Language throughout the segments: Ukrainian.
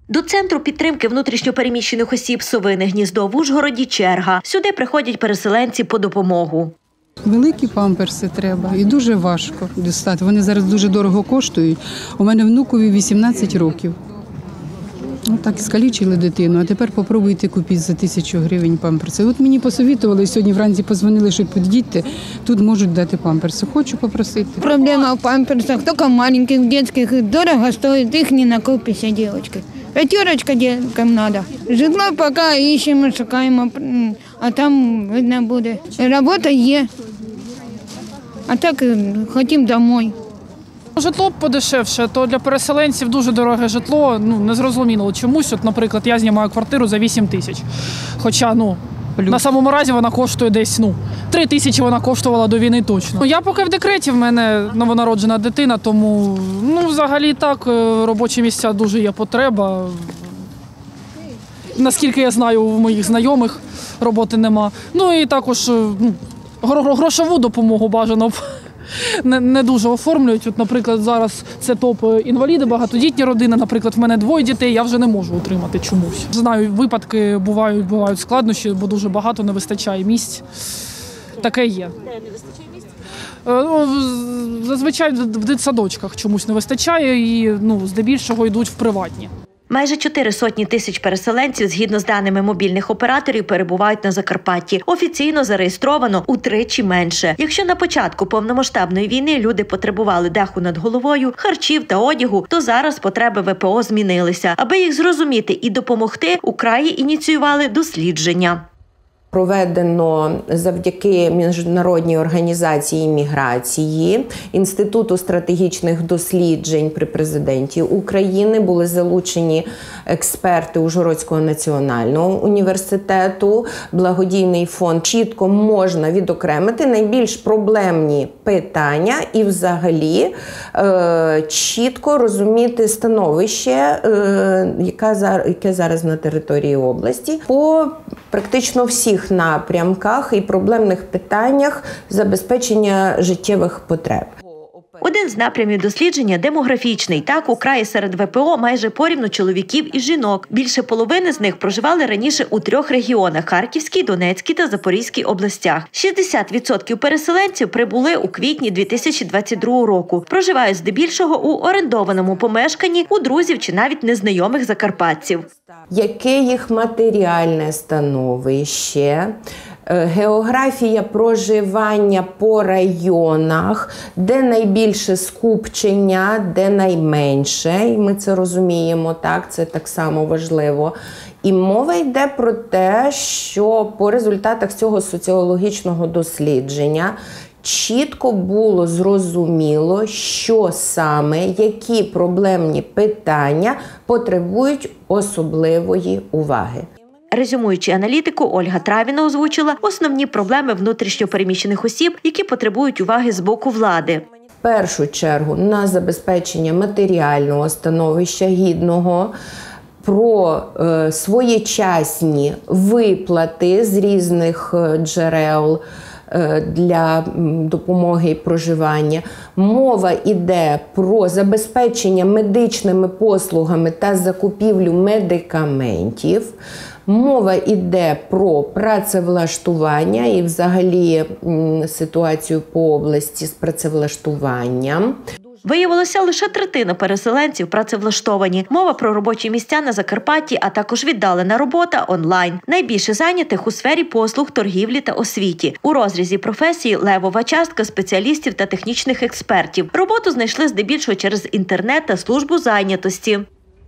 До центру підтримки внутрішньопереміщених осіб «Совине гніздо» в Ужгороді черга. Сюди приходять переселенці по допомогу. Великі памперси треба і дуже важко дістати. Вони зараз дуже дорого коштують. У мене внукові 18 років. Так скалічили дитину, а тепер попробуйте купити за 1000 гривень памперси. От мені посовітували, сьогодні вранці позвонили, що підійдіть, тут можуть дати памперси. Хочу попросити. Проблема в памперсах, тільки маленьких, дитячих, дорого стоїть, їх не накупишся, дівчатки. 5 діткам треба. Житло поки ищемо, шукаємо, а там видно буде. Робота є, а так хочемо домой. Житло подешевше, то для переселенців дуже дороге житло, незрозуміло чомусь. От, наприклад, я знімаю квартиру за 8 тисяч, хоча, на самому разі вона коштує десь, 3 тисячі вона коштувала до війни точно. Я поки в декреті, в мене новонароджена дитина, тому, взагалі так, робочі місця дуже є потреба. Наскільки я знаю, у моїх знайомих роботи нема. І також грошову допомогу бажано не дуже оформлюють. От, наприклад, зараз це топ-інваліди, багатодітні родини. Наприклад, в мене 2 дітей, я вже не можу утримати чомусь. Знаю, випадки бувають складнощі, бо дуже багато не вистачає місць. Таке є. Де не вистачає місць? Зазвичай в дитсадочках чомусь не вистачає і здебільшого йдуть в приватні. Майже 400 тисяч переселенців, згідно з даними мобільних операторів, перебувають на Закарпатті. Офіційно зареєстровано утричі менше. Якщо на початку повномасштабної війни люди потребували даху над головою, харчів та одягу, то зараз потреби ВПО змінилися. Аби їх зрозуміти і допомогти, у краї ініціювали дослідження. Проведено завдяки Міжнародній організації міграції, Інституту стратегічних досліджень при президенті України, були залучені експерти Ужгородського національного університету, благодійний фонд. Чітко можна відокремити найбільш проблемні питання і взагалі чітко розуміти становище, яке зараз на території області, по практично всіх напрямках і проблемних питаннях забезпечення життєвих потреб. Один з напрямів дослідження – демографічний. Так, у краї серед ВПО майже порівну чоловіків і жінок. Більше половини з них проживали раніше у 3 регіонах – Харківській, Донецькій та Запорізькій областях. 60% переселенців прибули у квітні 2022 року. Проживають здебільшого у орендованому помешканні у друзів чи навіть незнайомих закарпатців. Яке їх матеріальне становище, географія проживання по районах, де найбільше скупчення, де найменше, і ми це розуміємо, так, це так само важливо. І мова йде про те, що по результатах цього соціологічного дослідження чітко було зрозуміло, що саме, які проблемні питання потребують особливої уваги. Резюмуючи аналітику, Ольга Травіна озвучила основні проблеми внутрішньопереміщених осіб, які потребують уваги з боку влади. В першу чергу на забезпечення матеріального становища гідного, про своєчасні виплати з різних джерел для допомоги і проживання. Мова йде про забезпечення медичними послугами та закупівлю медикаментів. Мова йде про працевлаштування і взагалі ситуацію по області з працевлаштуванням. Виявилося, лише третина переселенців працевлаштовані. Мова про робочі місця на Закарпатті, а також віддалена робота онлайн. Найбільше зайнятих у сфері послуг, торгівлі та освіті. У розрізі професії левова частка спеціалістів та технічних експертів. Роботу знайшли здебільшого через інтернет та службу зайнятості.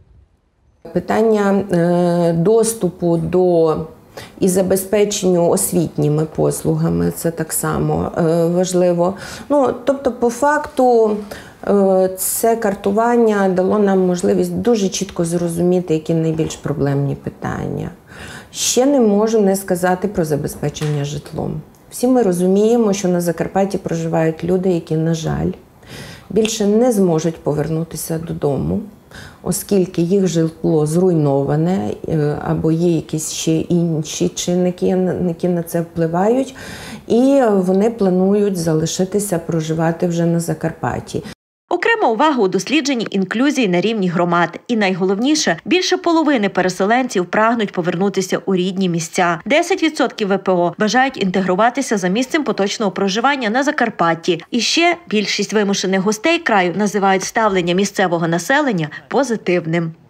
Питання доступу до і забезпеченню освітніми послугами – це так само важливо. Тобто, по факту, це картування дало нам можливість дуже чітко зрозуміти, які найбільш проблемні питання. Ще не можу не сказати про забезпечення житлом. Всі ми розуміємо, що на Закарпатті проживають люди, які, на жаль, більше не зможуть повернутися додому, оскільки їх житло зруйноване або є якісь ще інші чинники, які на це впливають, і вони планують залишитися проживати вже на Закарпатті. Окрема увага у дослідженні інклюзії на рівні громад. І найголовніше, більше половини переселенців прагнуть повернутися у рідні місця. 10% ВПО бажають інтегруватися за місцем поточного проживання на Закарпатті. І ще більшість вимушених гостей краю називають ставлення місцевого населення позитивним.